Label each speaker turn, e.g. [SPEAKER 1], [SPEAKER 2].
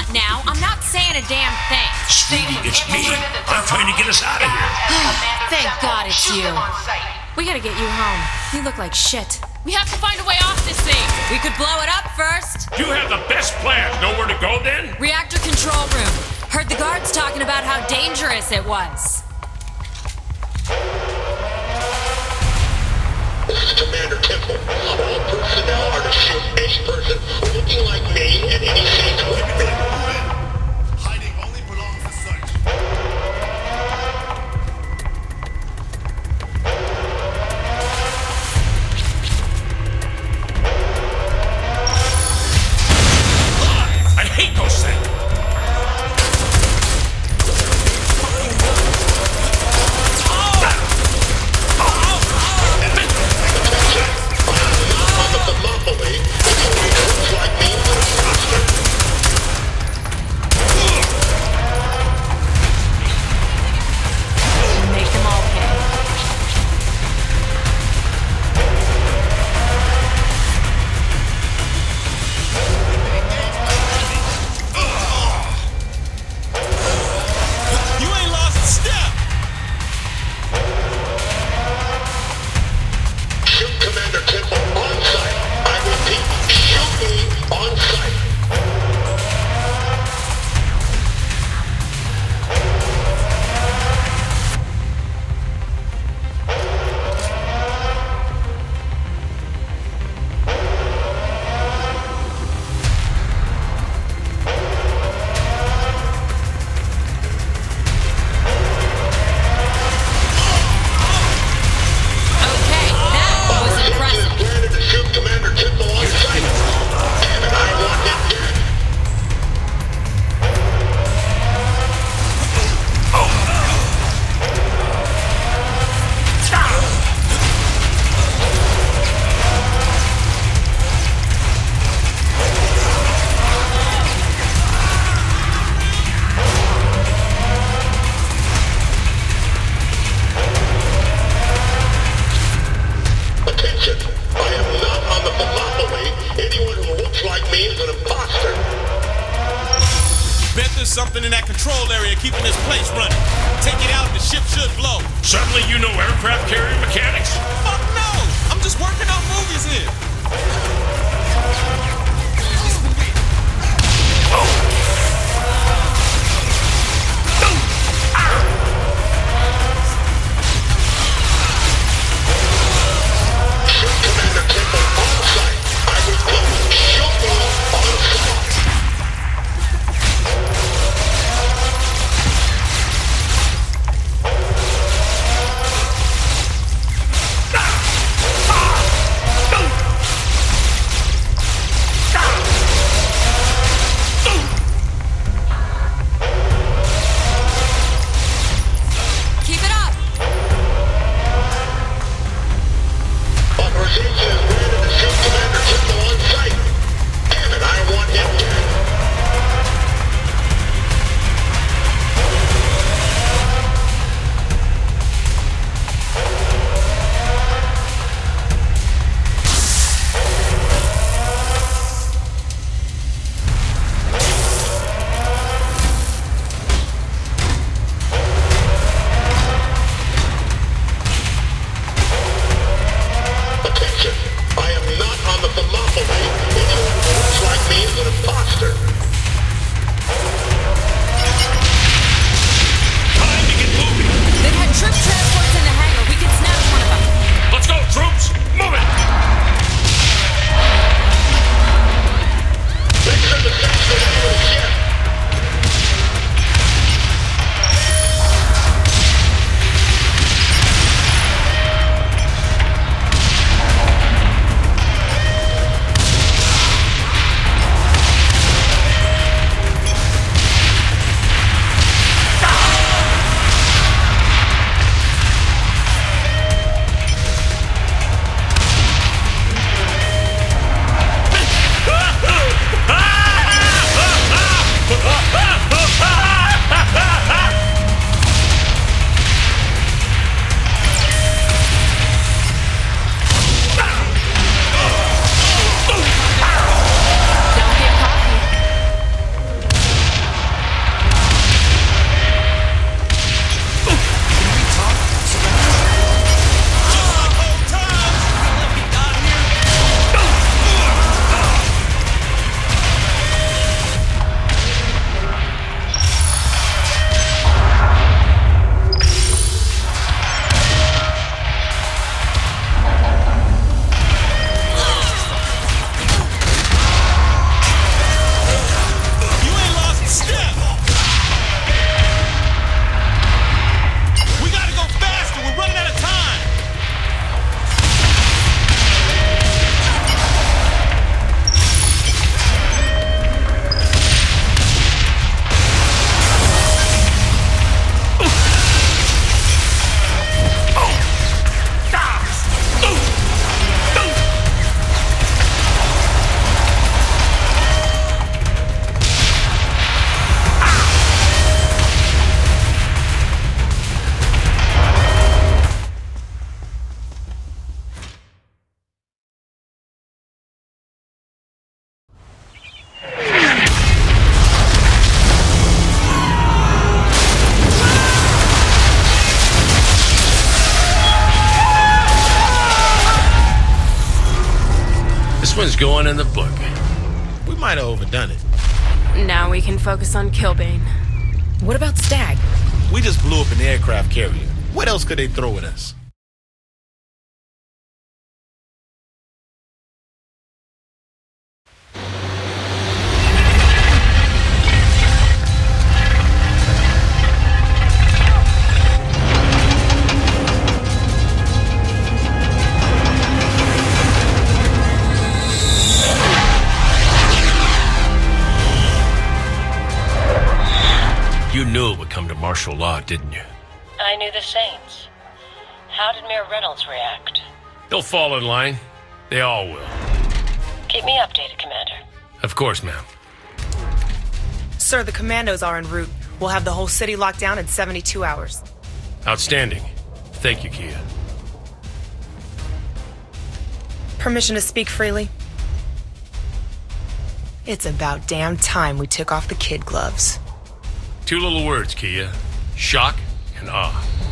[SPEAKER 1] want now? I'm not saying a damn thing.
[SPEAKER 2] Sweetie, it's me. I'm trying to get us out of here.
[SPEAKER 1] Thank God it's you. We gotta get you home. You look like shit. We have to find a way off this thing. We could blow it up first.
[SPEAKER 2] You have the best plans. Know where to go then?
[SPEAKER 1] Reactor control room. Heard the guards talking about how dangerous it was.
[SPEAKER 3] This is Commander Temple. All personnel are to shoot any person looking like me and any safe weapon.
[SPEAKER 4] Hiding only belongs to such.
[SPEAKER 2] I hate those things.
[SPEAKER 4] Something in that control area keeping this place running. Take it out, the ship should blow.
[SPEAKER 2] Suddenly you know aircraft carrier mechanics?
[SPEAKER 4] Fuck no! I'm just working on movies here.
[SPEAKER 2] one's going in the book.
[SPEAKER 4] We might have overdone it.
[SPEAKER 1] Now we can focus on Killbane.
[SPEAKER 5] What about Stag?
[SPEAKER 4] We just blew up an aircraft carrier. What else could they throw at us?
[SPEAKER 2] You knew it would come to martial law, didn't you?
[SPEAKER 6] I knew the Saints. How did Mayor Reynolds react?
[SPEAKER 2] They'll fall in line. They all will.
[SPEAKER 6] Keep me updated, Commander.
[SPEAKER 2] Of course, ma'am.
[SPEAKER 5] Sir, the commandos are en route. We'll have the whole city locked down in 72 hours.
[SPEAKER 2] Outstanding. Thank you, Kia.
[SPEAKER 5] Permission to speak freely? It's about damn time we took off the kid gloves.
[SPEAKER 2] 2 little words, Kia. Shock and awe.